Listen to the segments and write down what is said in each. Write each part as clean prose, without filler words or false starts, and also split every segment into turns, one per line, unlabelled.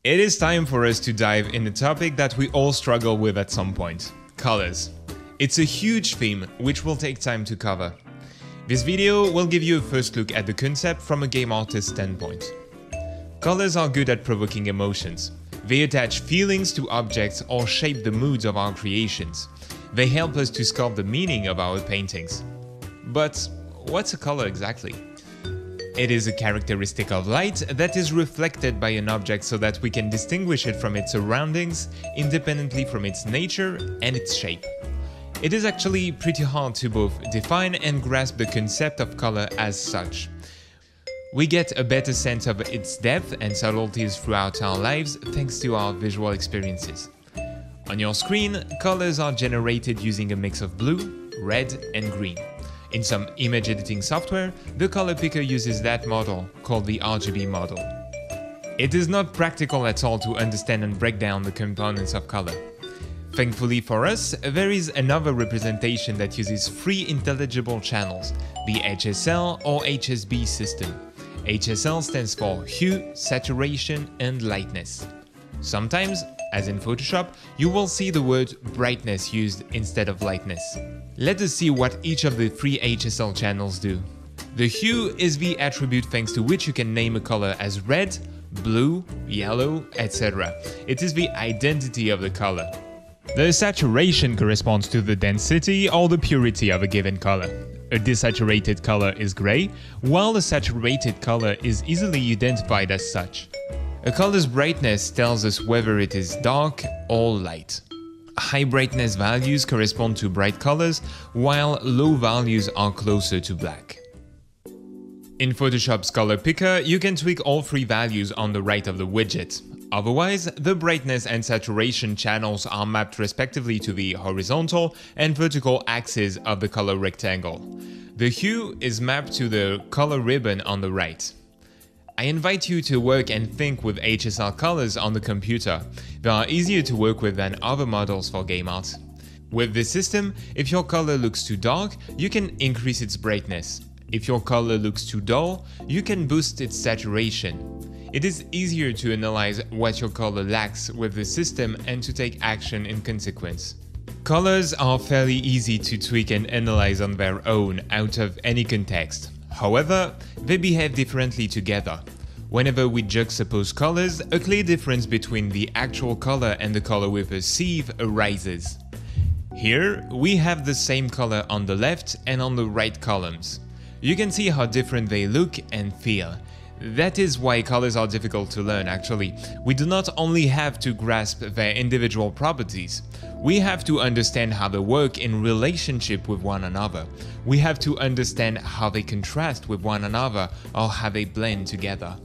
It is time for us to dive in a topic that we all struggle with at some point: colors. It's a huge theme which will take time to cover. This video will give you a first look at the concept from a game artist standpoint. Colors are good at provoking emotions. They attach feelings to objects or shape the moods of our creations. They help us to sculpt the meaning of our paintings. But what's a color exactly? It is a characteristic of light that is reflected by an object so that we can distinguish it from its surroundings independently from its nature and its shape. It is actually pretty hard to both define and grasp the concept of color as such. We get a better sense of its depth and subtleties throughout our lives thanks to our visual experiences. On your screen, colors are generated using a mix of blue, red, and green. In some image editing software, the color picker uses that model, called the RGB model. It is not practical at all to understand and break down the components of color. Thankfully for us, there is another representation that uses three intelligible channels, the HSL or HSB system. HSL stands for hue, saturation, and lightness. Sometimes, as in Photoshop, you will see the word brightness used instead of lightness. Let us see what each of the three HSL channels do. The hue is the attribute thanks to which you can name a color as red, blue, yellow, etc. It is the identity of the color. The saturation corresponds to the density or the purity of a given color. A desaturated color is gray, while a saturated color is easily identified as such. A color's brightness tells us whether it is dark or light. High brightness values correspond to bright colors, while low values are closer to black. In Photoshop's color picker, you can tweak all three values on the right of the widget. Otherwise, the brightness and saturation channels are mapped respectively to the horizontal and vertical axes of the color rectangle. The hue is mapped to the color ribbon on the right. I invite you to work and think with HSL colors on the computer. They are easier to work with than other models for game art. With this system, if your color looks too dark, you can increase its brightness. If your color looks too dull, you can boost its saturation. It is easier to analyze what your color lacks with the system and to take action in consequence. Colors are fairly easy to tweak and analyze on their own out of any context. However, they behave differently together. Whenever we juxtapose colors, a clear difference between the actual color and the color we perceive arises. Here, we have the same color on the left and on the right columns. You can see how different they look and feel. That is why colors are difficult to learn actually. We do not only have to grasp their individual properties, we have to understand how they work in relationship with one another. We have to understand how they contrast with one another or how they blend together.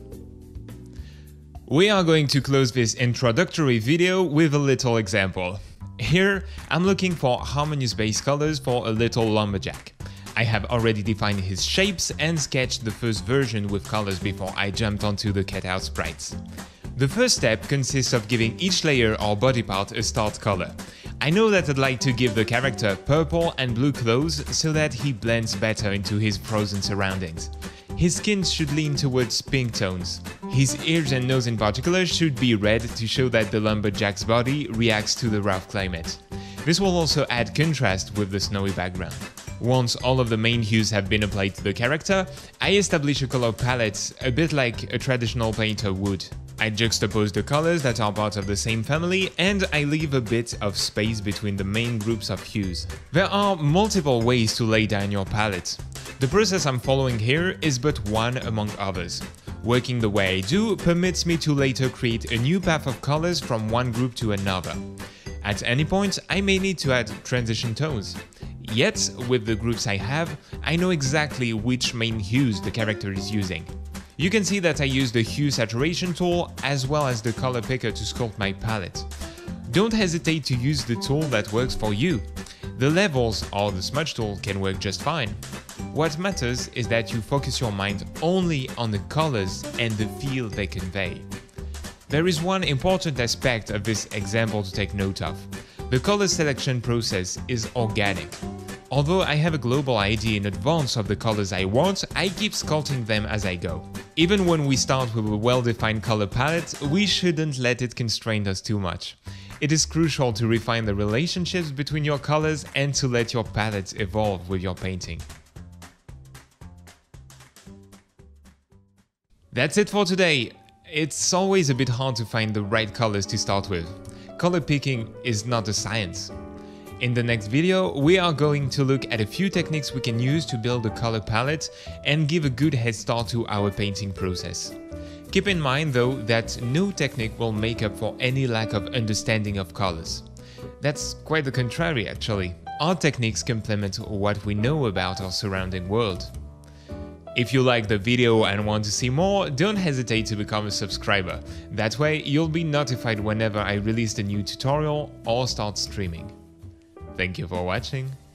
We are going to close this introductory video with a little example. Here, I'm looking for harmonious base colors for a little lumberjack. I have already defined his shapes and sketched the first version with colors before I jumped onto the cutout sprites. The first step consists of giving each layer or body part a start color. I know that I'd like to give the character purple and blue clothes so that he blends better into his frozen surroundings. His skin should lean towards pink tones. His ears and nose in particular should be red to show that the lumberjack's body reacts to the rough climate. This will also add contrast with the snowy background. Once all of the main hues have been applied to the character, I establish a color palette a bit like a traditional painter would. I juxtapose the colors that are part of the same family and I leave a bit of space between the main groups of hues. There are multiple ways to lay down your palette. The process I'm following here is but one among others. Working the way I do permits me to later create a new path of colors from one group to another. At any point, I may need to add transition tones. Yet, with the groups I have, I know exactly which main hues the character is using. You can see that I use the hue saturation tool as well as the color picker to sculpt my palette. Don't hesitate to use the tool that works for you. The levels or the smudge tool can work just fine. What matters is that you focus your mind only on the colors and the feel they convey. There is one important aspect of this example to take note of. The color selection process is organic. Although I have a global idea in advance of the colors I want, I keep sculpting them as I go. Even when we start with a well-defined color palette, we shouldn't let it constrain us too much. It is crucial to refine the relationships between your colors and to let your palette evolve with your painting. That's it for today. It's always a bit hard to find the right colors to start with. Color picking is not a science. In the next video, we are going to look at a few techniques we can use to build a color palette and give a good head start to our painting process. Keep in mind though that no technique will make up for any lack of understanding of colors. That's quite the contrary actually. Our techniques complement what we know about our surrounding world. If you like the video and want to see more, don't hesitate to become a subscriber. That way you'll be notified whenever I release a new tutorial or start streaming. Thank you for watching.